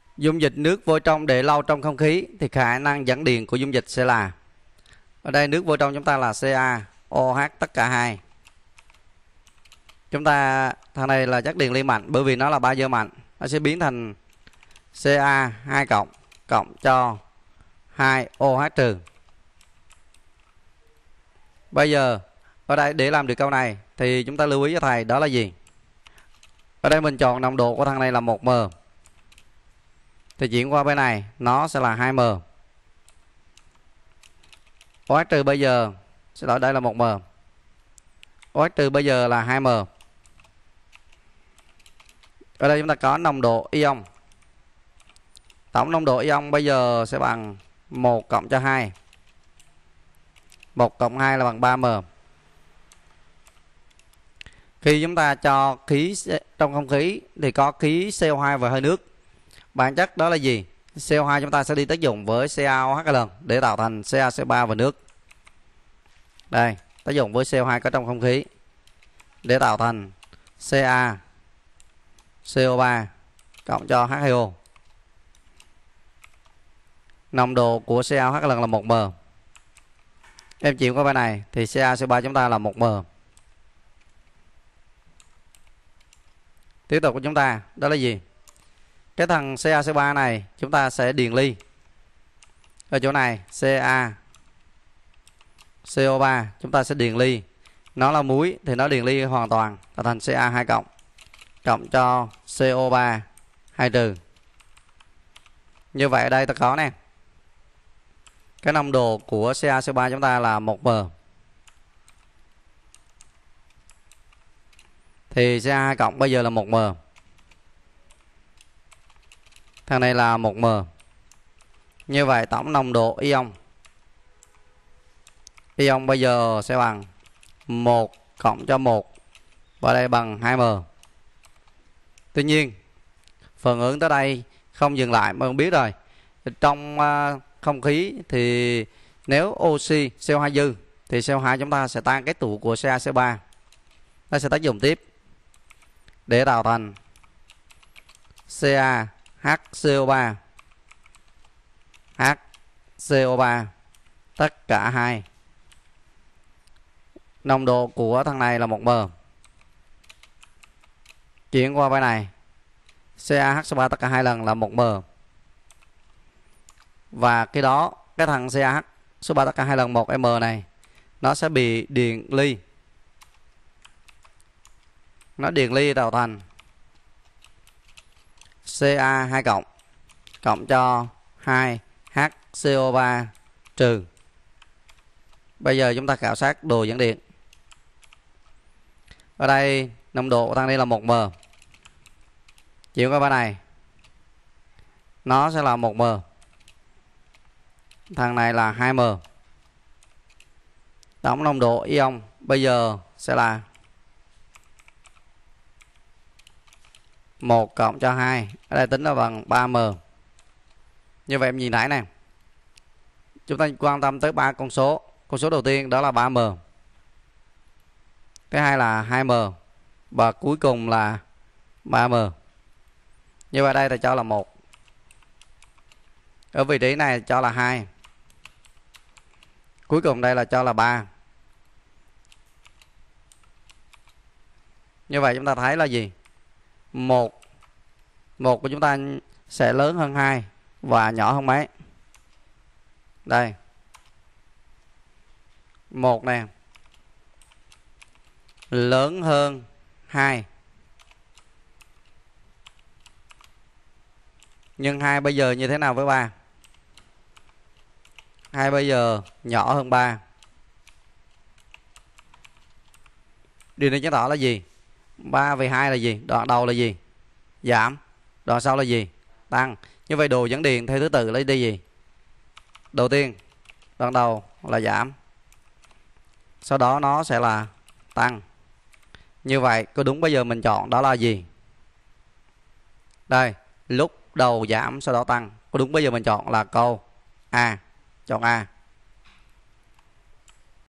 Dung dịch nước vô trong để lâu trong không khí thì khả năng dẫn điện của dung dịch sẽ là, ở đây nước vô trong chúng ta là CaOH tất cả hai. Chúng ta thằng này là chất điện ly mạnh, bởi vì nó là bazơ mạnh, nó sẽ biến thành Ca 2 cộng cộng cho 2OH trừ. Bây giờ ở đây để làm được câu này thì chúng ta lưu ý cho thầy đó là gì? Ở đây mình chọn nồng độ của thằng này là 1m, thì chuyển qua bên này nó sẽ là 2m. OH trừ bây giờ, xin lỗi, đây là 1m. OH trừ bây giờ là 2m. Ở đây chúng ta có nồng độ ion. Tổng nồng độ ion bây giờ sẽ bằng 1 cộng cho 2. 1 cộng 2 là bằng 3m. Khi chúng ta cho khí trong không khí thì có khí CO2 và hơi nước. Bản chất đó là gì? CO2 chúng ta sẽ đi tác dụng với CaOH lần để tạo thành CaCO3 và nước. Đây, tác dụng với CO2 có trong không khí để tạo thành CaCO3 cộng cho H2O. Nồng độ của CaOH lần là 1m. Em chuyển qua bên này thì CaCO3 chúng ta là 1m. Tiếp tục của chúng ta đó là gì? Cái thằng CaCO3 này chúng ta sẽ điền ly. Ở chỗ này CaCO3 chúng ta sẽ điền ly. Nó là muối thì nó điền ly hoàn toàn tạo thành Ca 2 cộng cộng cho CO3 2 trừ. Như vậy ở đây ta có nè, cái nồng độ của CaCO3 chúng ta là 1m. Thì Ca 2 cộng bây giờ là 1m. Thằng này là 1m. Như vậy tổng nồng độ ion bây giờ sẽ bằng 1 cộng cho 1 và đây bằng 2m. Tuy nhiên phần ứng tới đây không dừng lại, mà không biết rồi. Trong không khí thì nếu oxy CO2 dư thì CO2 chúng ta sẽ tan cái tụ của CaCO3. Nó sẽ tác dụng tiếp để tạo thành CaHCO3 HCO3 tất cả hai. Nồng độ của thằng này là 1m. Chuyển qua bên này CaHCO3 tất cả hai lần là 1m. Và cái đó, cái thằng CaHCO3 tất cả hai lần 1m này nó sẽ bị điện ly. Nó điện ly tạo thành Ca 2 cộng cộng cho 2HCO3 trừ. Bây giờ chúng ta khảo sát đồ dẫn điện. Ở đây nồng độ của thằng này là 1m. Chuyển qua bên này nó sẽ là 1m. Thằng này là 2m. Tổng nồng độ ion bây giờ sẽ là 1 cộng cho 2. Ở đây tính là bằng 3m. Như vậy em nhìn thấy nè, chúng ta quan tâm tới 3 con số. Con số đầu tiên đó là 3m, thứ hai là 2m và cuối cùng là 3m. Như vậy đây ta cho là 1. Ở vị trí này cho là 2. Cuối cùng đây là cho là 3. Như vậy chúng ta thấy là gì? 1 của chúng ta sẽ lớn hơn 2 và nhỏ hơn mấy? Đây. 1 nè lớn hơn 2. Nhưng 2 bây giờ như thế nào với 3? 2 bây giờ nhỏ hơn 3. Điều này chứng tỏ là gì? 3 về 2 là gì? Đoạn đầu là gì? Giảm. Đoạn sau là gì? Tăng. Như vậy đồ dẫn điện theo thứ tự lấy đi gì? Đầu tiên đoạn đầu là giảm, sau đó nó sẽ là tăng. Như vậy có đúng bây giờ mình chọn đó là gì? Đây, lúc đầu giảm sau đó tăng. Có đúng bây giờ mình chọn là câu A. Chọn A.